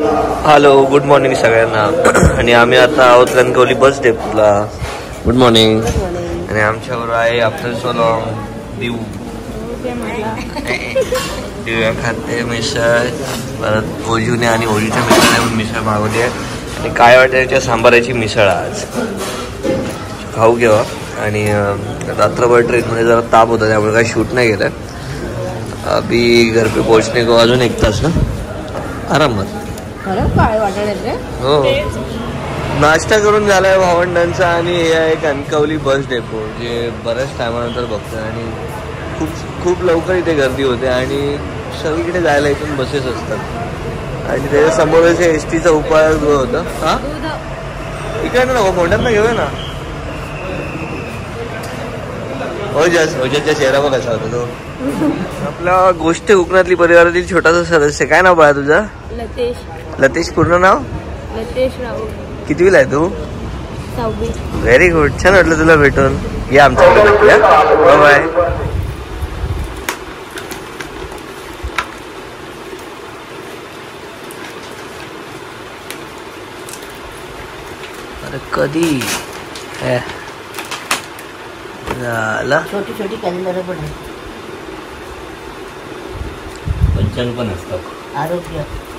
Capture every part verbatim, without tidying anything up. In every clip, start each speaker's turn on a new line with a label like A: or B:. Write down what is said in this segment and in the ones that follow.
A: Hello, good morning सगळ्यांना. आणि आम्ही आता आहोत कणकवली बस डेपोला. Good morning. आणि आमच्यावर आहे आफ्टर सो लॉंग दिव दिव्या खाते मिसळ. परत ओजूने आणि ओजूच्या मिसळ मिसळ मागवली आहे. आणि काय वाटायच्या सांबाराची मिसळ आज खाऊ घेवा. आणि रात्रभर ट्रेनमध्ये जरा ताप होता त्यामुळे काही शूट नाही गेलं. अभी घर पे पोहोचने को अजून एक तास ना आरामात. हो, नाश्ता करून झालाय भावंडांचा. आणि हे आहे कणकवली बस डेपो, जे बऱ्याच टायमानंतर बघतोय. आणि खूप खूप लवकर इथे गर्दी होते आणि सगळीकडे जायला इथून बसेस असतात. आणि त्याच्या समोरच एस टीचा उपयोग होतं. हा इकडे ना मोठ्यात ना घेऊया ना. ओजस ओजसचा चेहरा बघ कसा होता तो. आपल्या गोष्ट कोकणातली परिवारातील छोटासा सदस्य. काय नाव बाळा तुझं?
B: लतेश.
A: लतेश पूर्ण नाव?
B: लतेश राव.
A: कितवीला आहे तू?
B: सहावी.
A: Very good. छान वाटलं तुला भेटून. या आमच्याकडे भेटूया. Bye bye. अरे कधी झाला.
B: छोटी छोटी कॅलेंडर पण आहे.
A: पंचांग पण असतात.
B: आरोग्य.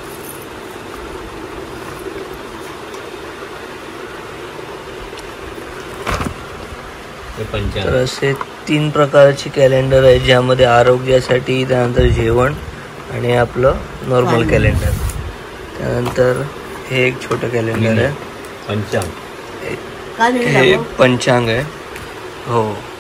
A: तर असे तीन प्रकारची कॅलेंडर आहे, ज्यामध्ये आरोग्यासाठी, त्यानंतर जेवण आणि आपलं नॉर्मल कॅलेंडर. त्यानंतर हे एक छोटं कॅलेंडर आहे पंचांग. हे पंचांग आहे. हो,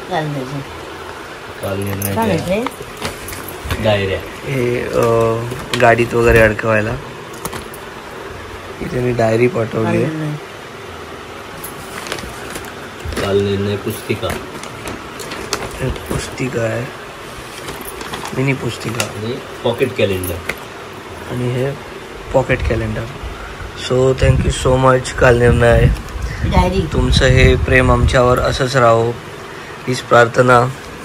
A: हे गाडीत वगैरे अडकवायला. इथे मी डायरी पाठवली आहे. काल निर्णय पुस्तिका. पुस्तिका आहे, मिनी पुस्तिका. आणि पॉकेट कॅलेंडर. आणि हे pocket calendar. So thank you so much काल निर्णय. तुमचं हे प्रेम आमच्यावर असंच राहो, हीच प्रार्थना.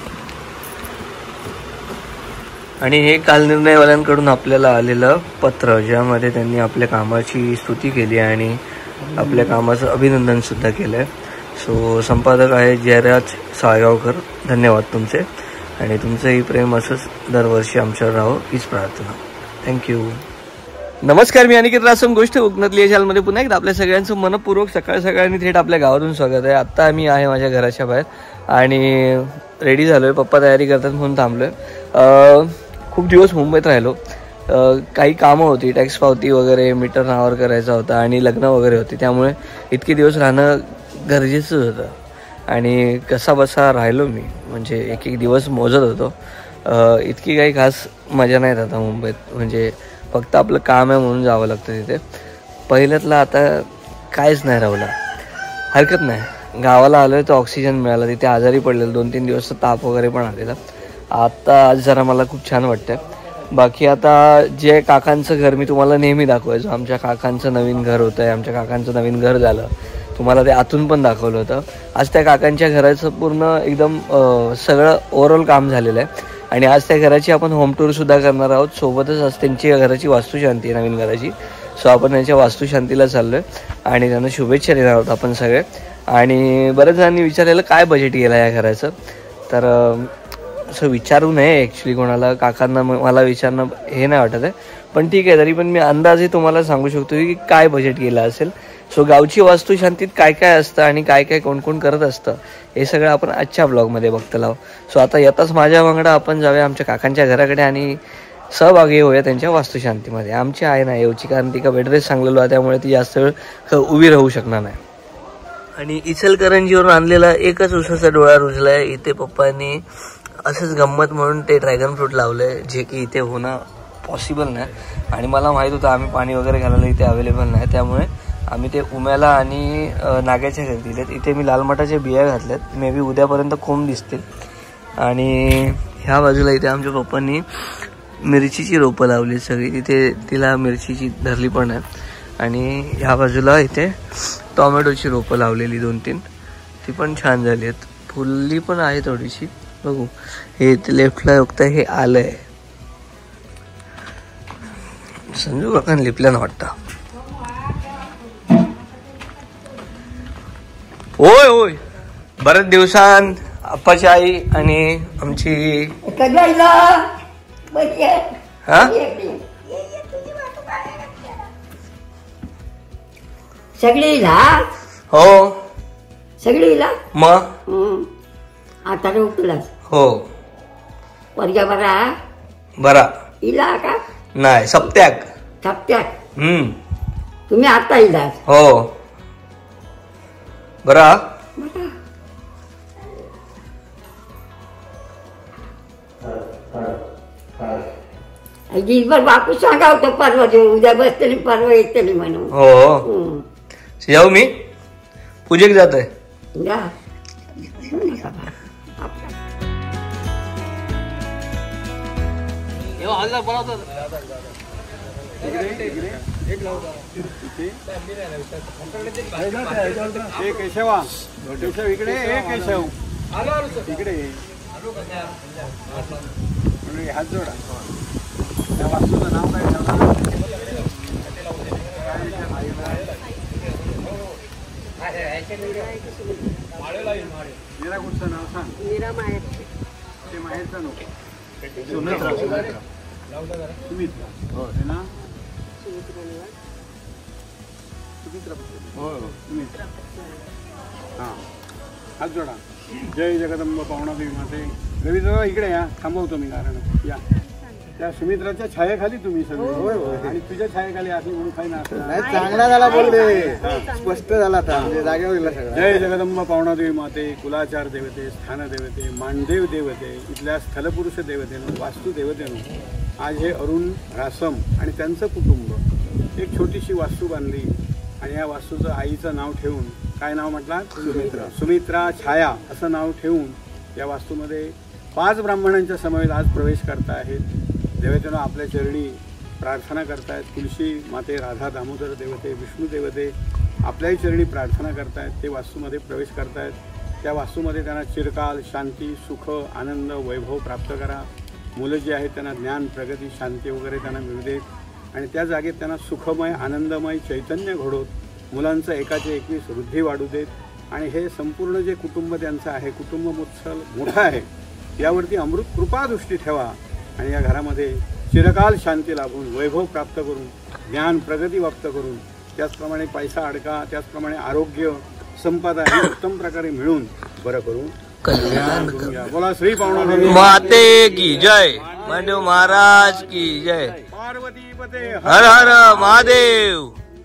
A: आणि हे काल निर्णयवाल्यांकडून आपल्याला आलेलं पत्र, ज्यामध्ये त्यांनी आपल्या कामाची स्तुती केली आणि आपल्या कामाचं अभिनंदन सुद्धा केलं आहे. सो संपादक आहे जयराज साळगावकर. धन्यवाद तुमचे. आणि तुमचंही प्रेम असंच दरवर्षी आमच्यावर राहो, हीच प्रार्थना. थँक्यू. नमस्कार, मी अनिकेत रासम. गोष्ट कोकणातली या चॅनलमध्ये पुन्हा एकदा आपल्या सगळ्यांचं मनपूर्वक सकाळ सकाळी थेट आपल्या गावातून स्वागत आहे. आत्ता मी आहे माझ्या घराच्या बाहेर आणि रेडी झालो आहे. पप्पा तयारी करतात म्हणून थांबलो आहे. खूप दिवस मुंबईत राहिलो. काही कामं होती, टॅक्स पावती वगैरे, मीटर नावावर करायचा होता आणि लग्न वगैरे होते. त्यामुळे इतके दिवस राहणं गरजेचंच होतं. आणि कसा बसा राहिलो मी, म्हणजे एक एक दिवस मोजत होतो. इतकी काही खास मजा नाही आता मुंबईत. म्हणजे फक्त आपलं काम आहे म्हणून जावं लागतं तिथे. पहिल्यातलं आता काहीच नाही राहिलं. हरकत नाही, गावाला आलो आहे तर ऑक्सिजन मिळाला. तिथे आजारी पडलेलं दोन तीन दिवस ताप वगैरे पण आलेला. आता आज जरा मला खूप छान वाटतं. बाकी आता जे काकांचं घर मी तुम्हाला नेहमी दाखवायचो, आमच्या काकांचं नवीन घर होतं आहे. आमच्या काकांचं नवीन घर झालं, तुम्हाला ते आतून पण दाखवलं होतं. आज त्या काकांच्या घराचं पूर्ण एकदम सगळं ओव्हरऑल काम झालेलं आहे. आणि आज त्या घराची आपण होम टूरसुद्धा करणार आहोत. सोबतच आज त्यांची घराची वास्तुशांती आहे, नवीन घराची. सो आपण त्यांच्या वास्तुशांतीला चाललो आहे आणि त्यांना शुभेच्छा देणार आहोत आपण सगळे. आणि बऱ्याच जणांनी विचारलेलं काय बजेट गेलं या घराचं. तर असं विचारू नये ॲक्च्युली कोणाला, काकांना मला विचारणं हे नाही वाटत आहे. पण ठीक आहे, तरी पण मी अंदाजे तुम्हाला सांगू शकतो की काय बजेट गेलं असेल. सो गावची वास्तुशांतीत काय काय असतं आणि काय काय कोण कोण करत असतं हे सगळं आपण आजच्या ब्लॉगमध्ये बघतो लाव. सो आता येताच माझ्या वांगडा आपण जाऊया आमच्या काकांच्या घराकडे आणि सहभागी होऊया त्यांच्या वास्तुशांतीमध्ये. आमची आहे ना येऊची, कारण तिका बेड रेस्ट सांगलेलो आहे, त्यामुळे ती जास्त वेळ उभी राहू शकणार नाही. आणि इचलकरंजीवरून आणलेला एकच उसाचा डोळा रुजला आहे. इथे पप्पांनी असंच गंमत म्हणून ते ड्रॅगन फ्रूट लावलं आहे, जे की इथे होणं पॉसिबल नाही. आणि मला माहीत होतं आम्ही पाणी वगैरे घालायला इथे अवेलेबल नाही, त्यामुळे आम्ही ते उम्याला आणि नाग्याच्या घरी दिलेत. इथे मी लाल मटाच्या बिया घातल्यात, मे बी उद्यापर्यंत कोंब दिसतील. आणि ह्या बाजूला इथे आमच्या पप्पांनी मिरचीची रोपं लावली सगळी. तिथे तिला मिरचीची धरली पण आहे. आणि ह्या बाजूला इथे टोमॅटोची रोपं लावलेली दोन तीन, ती पण छान झाली आहेत. फुलली पण आहे थोडीशी, बघू. हे लेफ्टला बघताय हे आलं आहे. संजू काका लिपल्यानं वाटतं. होय होय बऱ्याच दिवसांत आप्पाची आई आणि आमची हा
B: सगळी
A: हो
B: सगळी
A: मग
B: आता उठलास
A: हो
B: वर्गा बरा
A: बरा
B: इला का
A: नाही सप्त्याक
B: सप्त्याक
A: हम्म
B: तुम्ही आता इलास
A: हो बरा
B: दिसभर बापू सांगा होतं परवा उद्या बसतली परवा येतली म्हणून
A: हो जाऊ मी पूजेक जात आहे
C: केशवा केशव इकडे केशव इकडे हात जोडा त्या वास्तूचं नाव काय मीरा कुठचं नाव सांग
B: मीरा माहेर
C: ते माहेरचं नको सुमित्रा सुमित्रा हो ना सुमित्रा सुमित्रा हां हात जोडा. जय जगदंब पावणादेवी माते. रवींद्र इकडे या थांबवतो मी कारण या त्या सुमित्राच्या छायेखाली तुम्ही सगळे आणि तुझ्या छायेखाली असली म्हणून काही नाही
D: चांगला झाला बोलले स्पष्ट झाला आता म्हणजे जागेवर.
C: जय जगदंब पावणादेवी माते कुलाचार देवते स्थान देवते मानदेव देवते इथल्या स्थलपुरुष देवतेनं वास्तू देवतेनं आज हे अरुण रासम आणि त्यांचं कुटुंब एक छोटीशी वास्तू बांधली आणि या वास्तूचं आईचं नाव ठेवून काय नाव म्हटलं सुमित्रा सुमित्रा छाया असं नाव ठेवून या वास्तूमध्ये पाच ब्राह्मणांच्या समवेत आज प्रवेश करता आहेत. देवतेनं आपल्या चरणी प्रार्थना करतायत. तुळशी माते राधा दामोदर देवते विष्णू देवते आपल्याही चरणी प्रार्थना करतायत. ते वास्तूमध्ये प्रवेश करतायत. त्या वास्तूमध्ये त्यांना चिरकाल शांती सुख आनंद वैभव प्राप्त करा. मुलं जी आहेत त्यांना ज्ञान प्रगती शांती वगैरे त्यांना मिळू देत आणि त्या जागेत त्यांना सुखमय आनंदमय चैतन्य घडवत मुलांचं एकाचे एकवीस वृद्धी वाढू देत. आणि हे संपूर्ण जे कुटुंब त्यांचं आहे कुटुंब मुत्सल मोठं आहे यावरती अमृत कृपा दृष्टी ठेवा आणि या घरामध्ये चिरकाल शांती लाभून वैभव प्राप्त करून ज्ञान प्रगती प्राप्त करून त्याचप्रमाणे पैसा अडका त्याचप्रमाणे आरोग्य संपदा हे उत्तम प्रकारे मिळून बरं करून कल्याण करूया. बोला श्री पावणादेवी
A: माते की जय महादेव महाराज की जय
C: पार्वती पते
A: हर हर महादेव.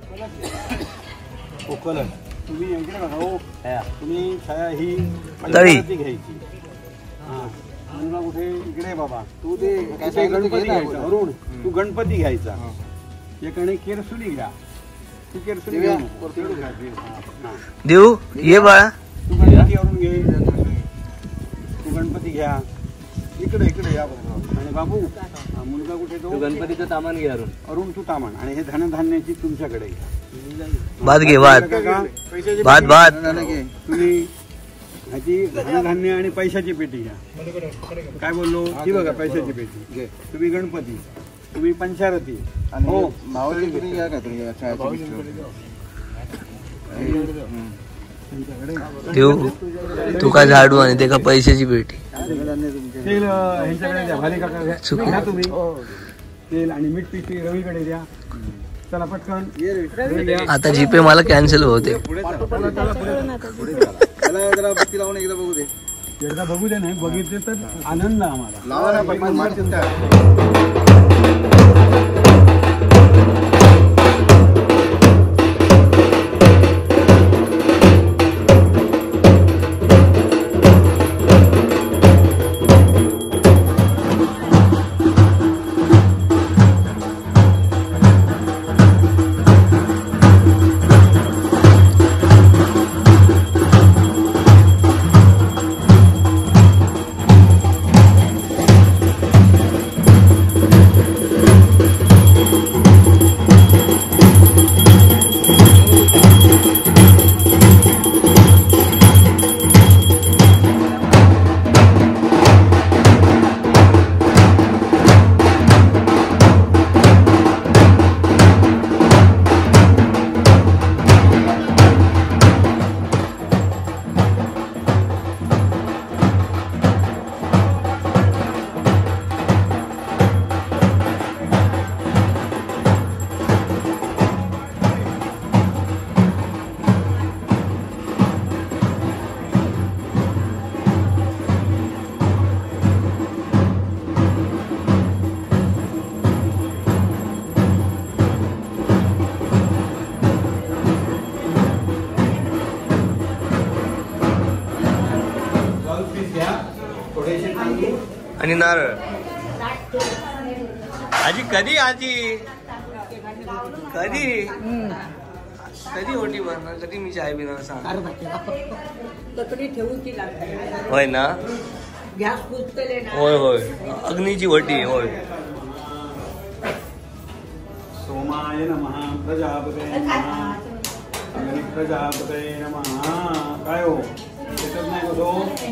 C: तुम्ही इकडे बघा हो तुम्ही छाया ही
A: तळी
C: घ्यायची मुलगा कुठे इकडे बाबा तू ते गणपती घ्यायचा अरुण तू गणपती घ्यायचा एक आणि केरसुली घ्या तू केरसुली घ्या
A: देऊ ये बाळा
C: तू गणपती अरुण घे तू गणपती घ्या इकडे इकडे या बघा आणि बाबू मुलगा कुठे तो
D: गणपतीचं तामान घे अरुण
C: अरुण तू तामान आणि हे धनधान्याची तुमच्याकडे घ्या.
A: भात घे भात भात भात
C: तुम्ही ह्याची धनधान्य आणि पैशाची पेटी घ्या. काय बोललो ही बघा पैशाची पेटी तुम्ही गणपती तुम्ही पंचारती हो
D: मावळची पेटी घ्या का तुम्ही
A: देऊ तू का झाडू आणि ते का पैशाची पेटी
C: तेल ह्यांच्याकडे द्या भाले काका घ्या तुम्ही तेल आणि मीठ पिठी रवीकडे द्या. चला पटकन
A: आता जीपे मला कॅन्सल होते.
D: एकदा बघू दे
C: एकदा बघू दे नाही बघितले तर आनंद आम्हाला
D: लावा.
A: आणि नारळ. आजी कधी आजी कधी कधी ओटी भरणार, कधी मी चाय पिणार सांग. होय ना, होय होय अग्नीची वटी होय.
C: सोमाय नमः प्रजापते नमः अग्नि प्रजापते नमः. काय हो त्याच्यात नाही कसो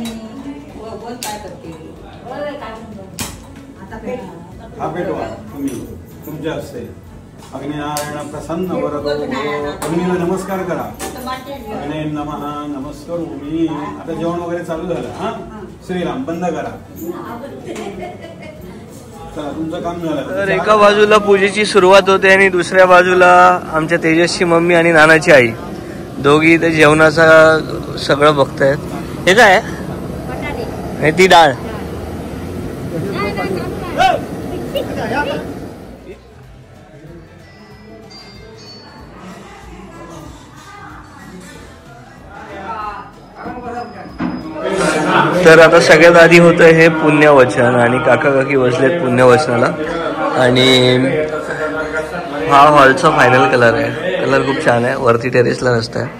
C: हा पेटवा तुम्ही तुमच्या हस्ते. अग्निनारायण प्रसन्न वरदो. अग्नीला नमस्कार करा. अग्ने नमः नमस्कारू मी. आता जेवण वगैरे चालू झालं. हा श्रीराम बंद करा. चला तुमचं काम झालं.
A: तर एका बाजूला पूजेची सुरुवात होते आणि दुसऱ्या बाजूला आमच्या तेजसची मम्मी आणि नानाची आई दोघी इथे जेवणाचा सगळं बघतायत. हे काय आहे? ती डाळ. तर आता सगळ्यात आधी होतं हे पुण्यवचन आणि काका काकी बसलेत पुण्यवचनाला. आणि हा हॉलचा फायनल कलर आहे. कलर खूप छान आहे. वरती टेरेसला रस्ता आहे.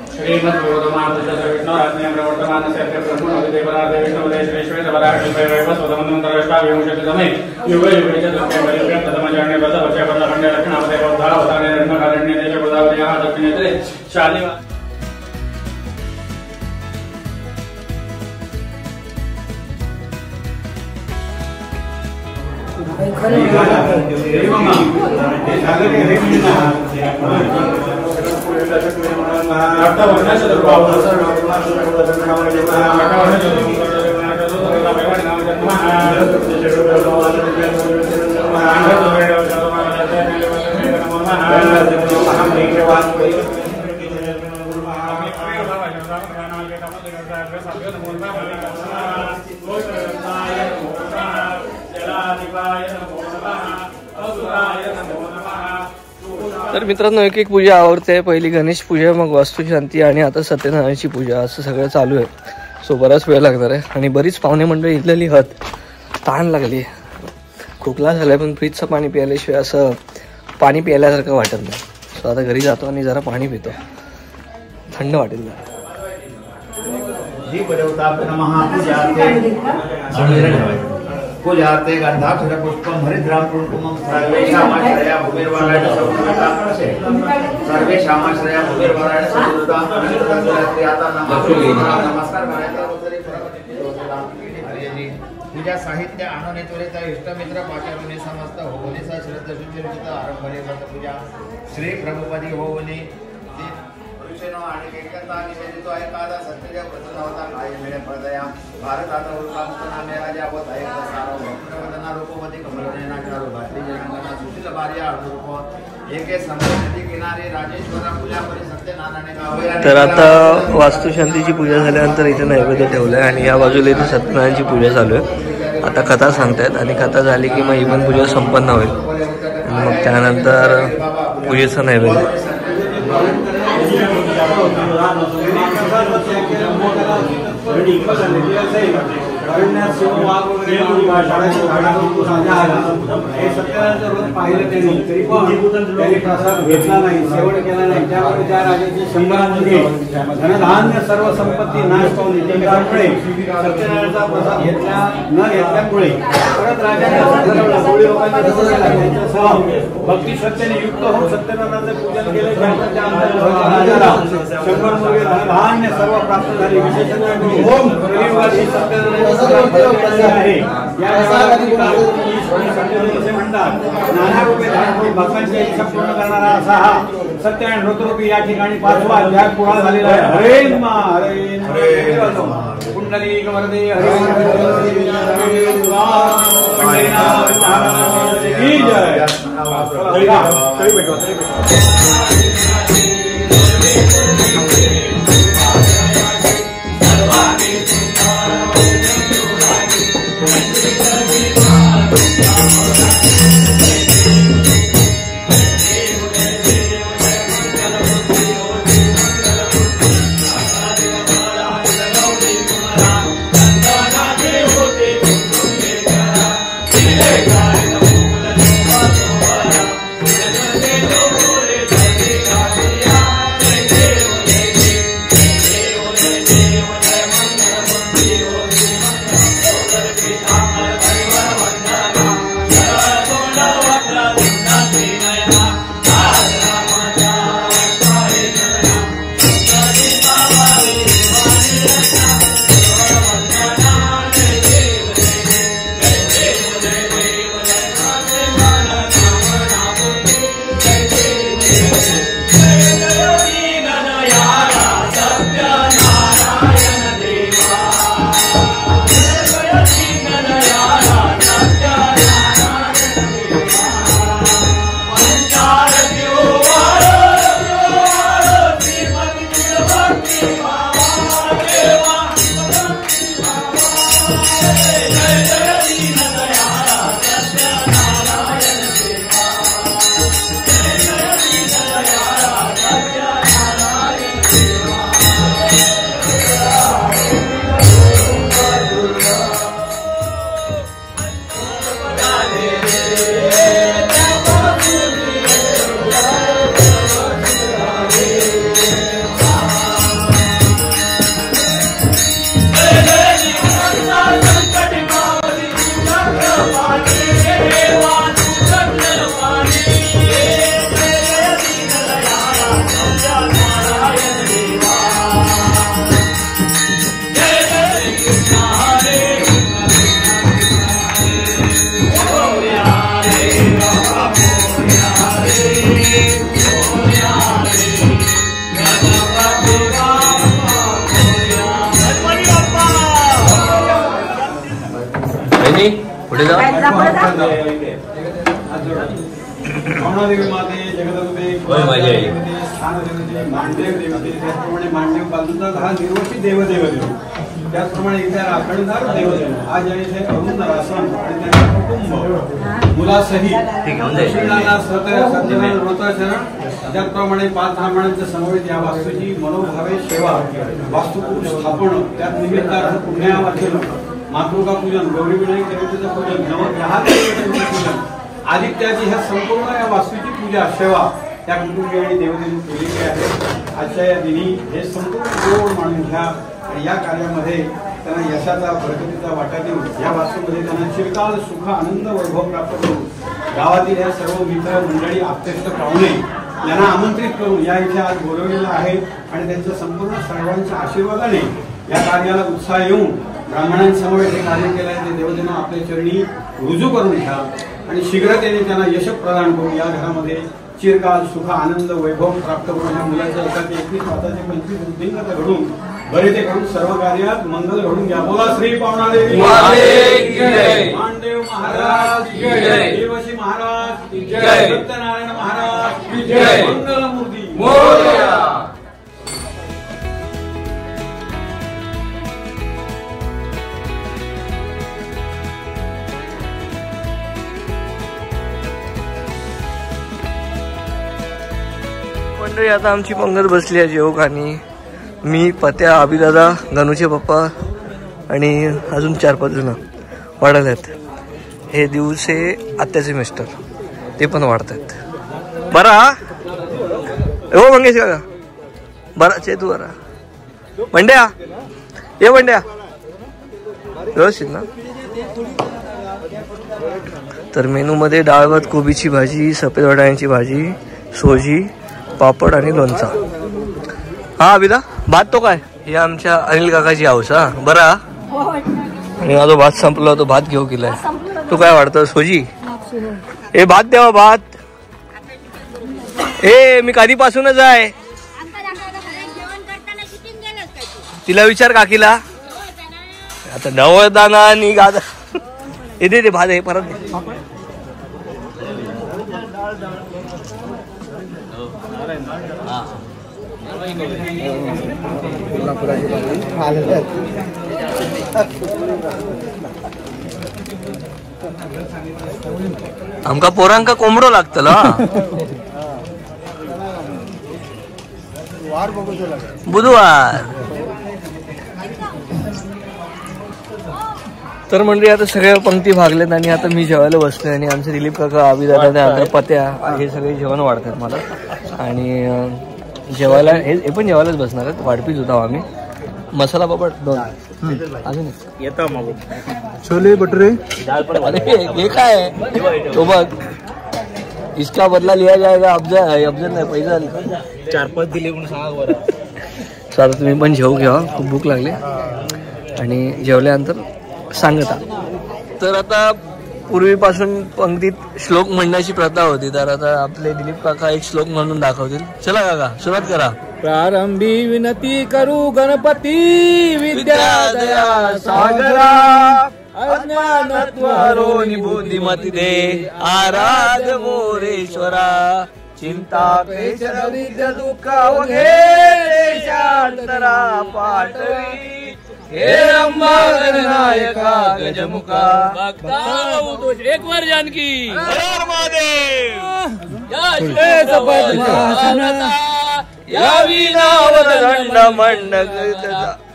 A: तर मित्रांनो एक एक पूजा आवडते. पहिली गणेश पूजा, मग वास्तुशांती आणि आता सत्यनारायणची पूजा असं सगळं चालू आहे. सो बराच वेळ लागणार आहे आणि बरीच पाहुणे मंडळी इथलेली हत तहान लागली. खोकला झालाय पण फ्रीजचं पाणी प्यायल्याशिवाय असं पाणी प्यायल्यासारखं वाटत नाही. सो आता घरी जातो आणि जरा पाणी पितो, थंड वाटेल.
E: पूजार्थे गंधाक्षर पुष्पम हरिद्राम कुंकुमम सर्वेषामाश्रया भूमिर्वरायण सर्वे सर्वेषामाश्रया भूमिर्वरायण सद्गुरुदाम अनिरुद्धात्रियाता नमस्कार करायचा. पूजा साहित्य आणून त्वरित इष्टमित्र पाचारुने समस्त होवने श्रद्ध शुचिर्जित आरंभने व्रत पूजा श्री प्रभुपदी होवने आणि केकता निवेदितो आहे कादा सत्यदेव प्रसन्न होता काय मिळे फळदया भारतात उल्कामुनामे राजा व दायक सारो भक्तवदना रूपवती कमलनयना चारू भात्री जनांगना सुशील बारिया रूप एके समुद्री किनारे राजेश्वरा पूजा परी सत्यनारायण गावे. तर आता वास्तुशांतीची पूजा झाल्यानंतर इथे नैवेद्य ठेवलाय आणि या बाजूला इथे सत्यनारायणची पूजा चालू आहे. आता कथा सांगतायत आणि कथा झाली की मग ही पण पूजा संपन्न होईल आणि मग त्यानंतर पूजेचा नैवेद्य.
C: सत्यनारायणचं रोज पाहिलं त्यांनी तरी पण त्यांनी प्रसाद घेतला नाही, सेवन केला नाही. त्यामुळे त्या राजाची शंभरांमध्ये धनधान्य सर्व संपत्ती नाश पावली. त्यामुळे सत्यनारायणचा प्रसाद घेतला न घेतल्यामुळे परत राजाने कोळी लोकांना त्यांच्यासह भक्ती श्रद्धेने युक्त होऊन सत्यनारायणाचं पूजन केलं. राजाला शंभर मुलगे धनधान्य सर्व प्राप्त झाले. विशेषतः ओम रविवारी सत्यनारायण आहे. म्हणतात नाना रूपे धारण भक्तांची इच्छा पूर्ण करणारा असा हा सत्यनारायण व्रतरूपी या ठिकाणी पाचवा अध्याय पुरा झालेला आहे. हरे नमः हरे नमः कुंडली वरदे हरे पावणादेवी माते, जगदंबे, स्थानदेवते, मांडदेव देवते, त्याचप्रमाणे मांडदेव बाजूचा हा निर्वशी देवदेव देव, त्याचप्रमाणे इथे राखणदार देवदेव. आज या इथे अरुण रासन आणि त्यांचे कुटुंब मुलासहित दक्षिणाला सत्यनारायण व्रताचरण, त्याचप्रमाणे पाच ब्राह्मणांच्या समवेत या वास्तूची मनोभावे सेवा, वास्तुपुरुष स्थापन, त्यात निमित्तार्थ पुण्या वाचन, मातृका पूजन, गौरी विनायक देवतेचं पूजन, नवग्रहा देवतेचं पूजन, आदित्याची ह्या संपूर्ण या वास्तूची पूजा सेवा त्या कुटुंबियांनी देवतेने केलेली आहे. आजच्या या दिनी हे संपूर्ण जोड मानून घ्या आणि या कार्यामध्ये त्यांना यशाचा प्रगतीचा वाटा देऊन या वास्तूमध्ये त्यांना चिरकाल सुख आनंद वैभव प्राप्त करून गावातील या सर्व मित्र मंडळी आप्तेष्ट पाहुणे यांना आमंत्रित करून या इथे आज बोलवलेलं आहे आणि त्यांच्या संपूर्ण सर्वांच्या आशीर्वादाने या कार्याला उत्साह येऊन ब्राह्मणांसमोर हे कार्य केलं आहे ते देवतेनं आपल्या चरणी रुजू करून घ्या आणि शीघ्रतेने त्यांना यश प्रदान करून या घरामध्ये चिरकाल सुख आनंद वैभव प्राप्त करून या मुलाच्या एकाचे एकवीस माताचे पंचवीस उद्दिंगत घडून बरे ते करून सर्व कार्यात मंगल घडून घ्या. बोला श्री पावणादेवी मानदेव महाराज देवशी महाराज सत्यनारायण महाराज मंगलमूर्ती मोरया.
A: मंडळी आता आमची पंगत बसली आहे जेवक आणि मी, पत्या, अभिदादा, गणूचे पप्पा आणि अजून चार पाच जण वाढत आहेत. हे दिवसे आत्याचे मिस्टर ते पण वाढत आहेत. बरा हो मंगेश काका, बरा चेतू, बरा बंड्या, ये बंड्या, व्यवस्थित ना. तर मेनूमध्ये डाळ भात, कोबीची भाजी, सफेद वाटाण्याची भाजी, सोजी, पापड आणि लोणचा. हा अभिदा, भात तो काय हे आमच्या अनिल काकाची हाऊस. हा बरा. आणि माझा भात संपला, तो भात घेऊ केलाय. तू काय वाढतं सोजी? हे भात द्यावा भात. ए मी कधीपासूनच आहे. तिला विचार काकीला. आता नवदाना आणि गादा हे दे भात हे परत दे. आमका पोरांका कोंबडो लागतला. बुधवार. तर म्हणजे आता सगळ्या पंक्ती भागल्यात आणि आता मी जेवायला बसलोय आणि आमचे दिलीप काका, अभिदादा, त्यानंतर पत्या हे सगळे जेवण वाढतात मला. आणि जेवायला हे पण जेवायलाच बसणार आहेत. वाढपीच होता आम्ही. मसाला पापड दोन अजून येतो मग.
D: छोले भटुरे.
A: अरे हे काय तो बघ, इसका बदला लिया जाएगा. अफजल अफजल नाही पैसा
D: चार पाच दिले म्हणून सांगा बरं.
A: चालतं तुम्ही पण जेवू घ्या, खूप भूक लागली. आणि जेवल्यानंतर सांगता. तर आता पूर्वीपासून पंक्तीत श्लोक म्हणण्याची प्रथा होती, तर आता आपले दिलीप काका एक श्लोक म्हणून दाखवतील. चला काका सुरुवात करा.
D: प्रारंभी विनती करू गणपती विद्या दया सागरा
A: अज्ञानत्व हरो निबुद्धिमती दे आराध मोरेश्वरा चिंता क्लेश विद्या दुःख अवघे शांतरा पाठवी हे अंबा गणनायका गजमुखा
F: एक वर जानकी
A: यावी नावदंड मंडक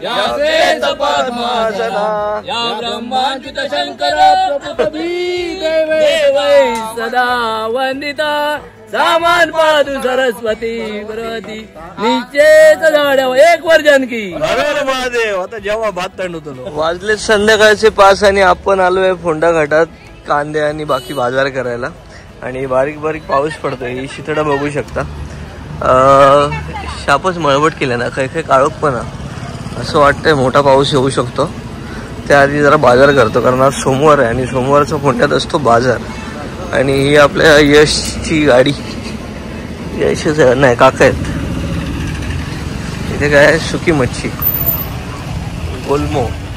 A: पद्मासना
F: या ब्रह्मांकित शंकर प्रभुतभी देवै सदा वंदिता सामान पादू सरस्वती भगवती निश्चेत झाड्यावर एक वर जानकी.
A: हर महादेव. आता जेव्हा भात थंड होतो वाजले संध्याकाळचे पाच आणि आपण आलोय फोंडा घाटात कांदे आणि बाकी बाजार करायला. आणि बारीक बारीक पाऊस पडतोय. ही शितडा बघू शकता. शापच मळवट केल्या ना, काही काही काळोख पण असं वाटतंय मोठा पाऊस येऊ शकतो. त्याआधी जरा बाजार करतो कारण आज सोमवार आहे आणि सोमवारचा फोंड्यात असतो बाजार. आणि ही आपल्या यशची गाडी. यशच आहे नाही काका आहेत. इथे काय सुकी मच्छी, गोलमो.